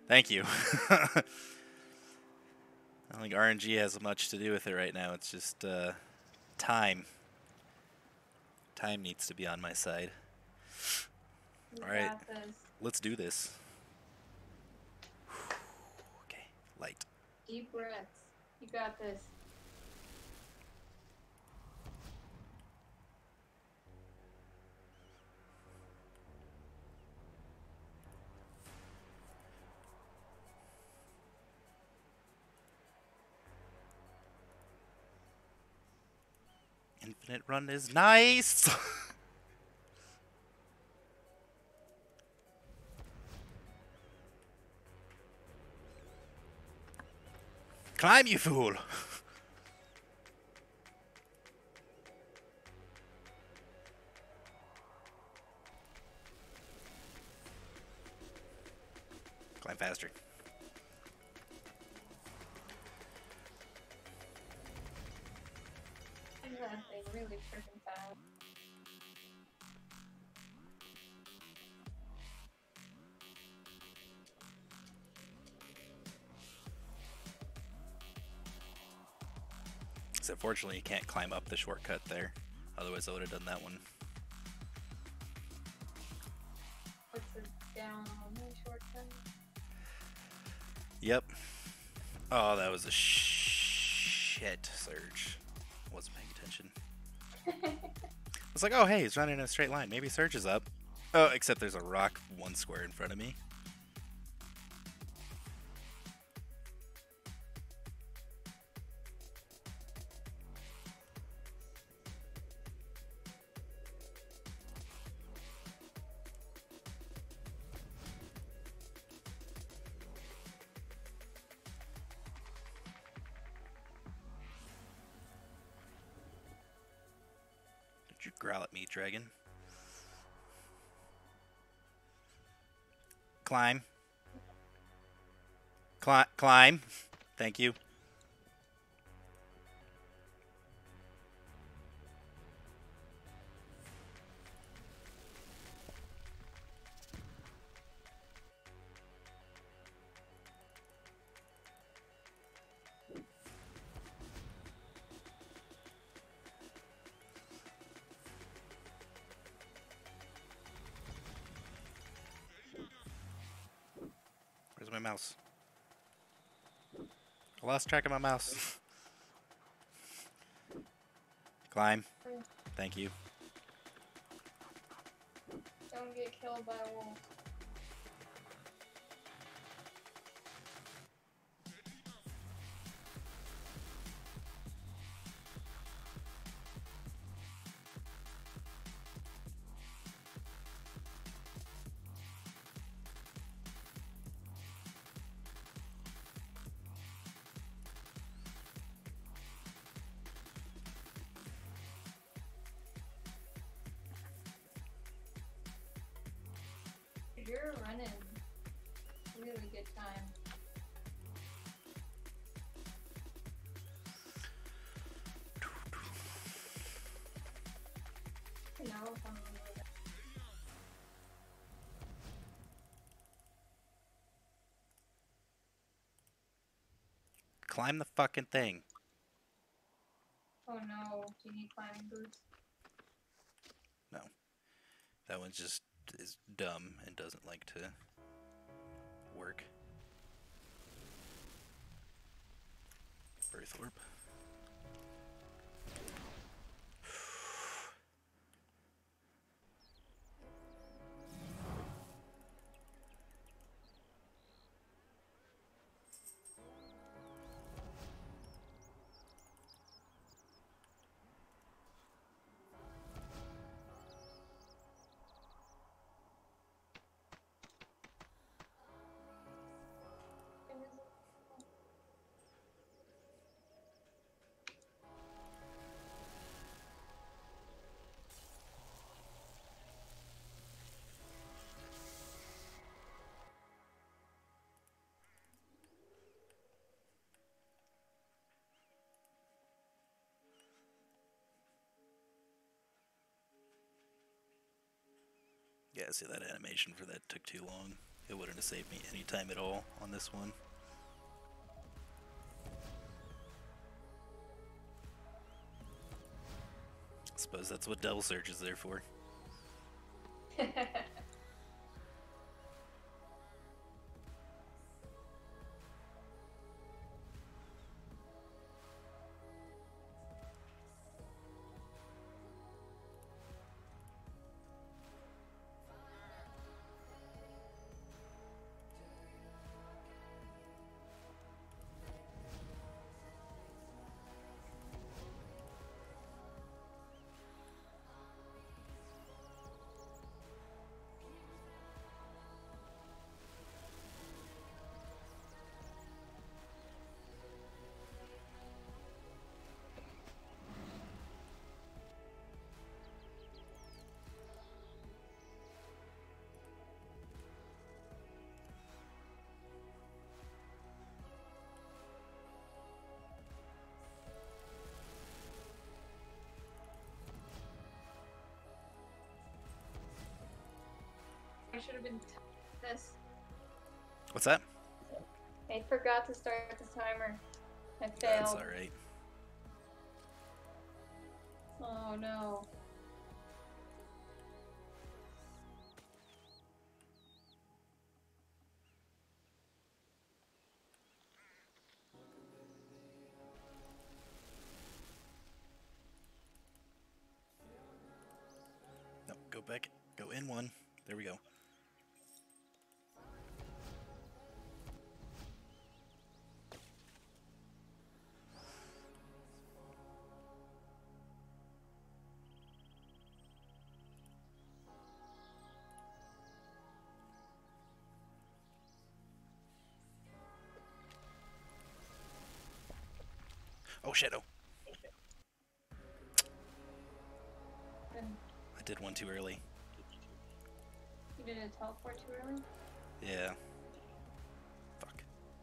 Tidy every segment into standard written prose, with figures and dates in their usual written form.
Thank you. I don't think RNG has much to do with it right now. It's just time. Time needs to be on my side. All right, let's do this. Okay, light. Deep breaths. You got this. Infinite run is nice. Climb, you fool. Climb faster. Exactly, really freaking fast. So fortunately, you can't climb up the shortcut there. Otherwise, I would have done that one. What's the down only shortcut? Yep. Oh, that was a shit surge. Wasn't paying attention. It's like, oh, hey, he's running in a straight line. Maybe Surge is up. Oh, except there's a rock 1 square in front of me. Did you growl at me, dragon? Climb. Climb. Thank you. Where's my mouse? I lost track of my mouse. Climb. Thank you. Don't get killed by a wolf. You're running really good time. No, if I'm really good. Climb the fucking thing. Oh no, do you need climbing boots? No. That one just is dumb and doesn't like to work. Birth orb. Yeah, see, that animation for that took too long. It wouldn't have saved me any time at all on this one. I suppose that's what Devil Surge is there for. I should have been this. What's that? I forgot to start the timer. I failed. That's alright. Oh no. No, go back. Go in one. There we go. Oh, shadow. I did one too early. You did a teleport too early? Yeah. Fuck.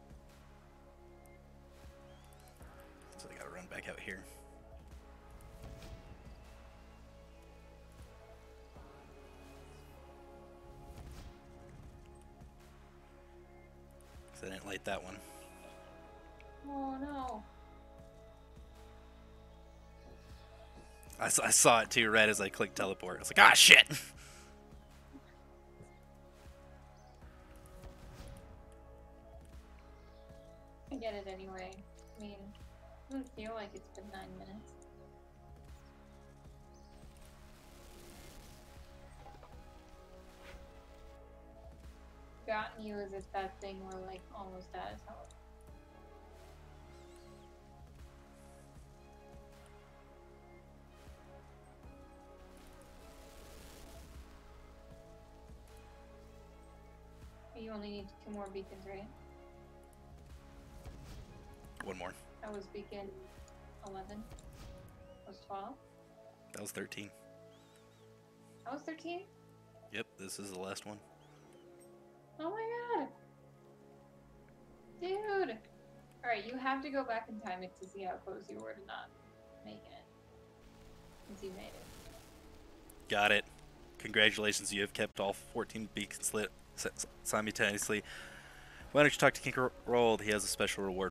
So I gotta run back out here. So I didn't light that one. Oh no. I saw it too right as I clicked teleport. I was like, ah, shit! I get it anyway. I mean, it doesn't feel like it's been 9 minutes. Gotten you as if that thing were like almost at its health. You only need 2 more beacons, right? One more. That was beacon 11. That was 12. That was 13. That was 13? Yep, this is the last one. Oh my god! Dude! Alright, you have to go back and time it to see how close you were to not making it. Since you made it. Got it. Congratulations, you have kept all 14 beacons lit simultaneously. Why don't you talk to King Rold? He has a special reward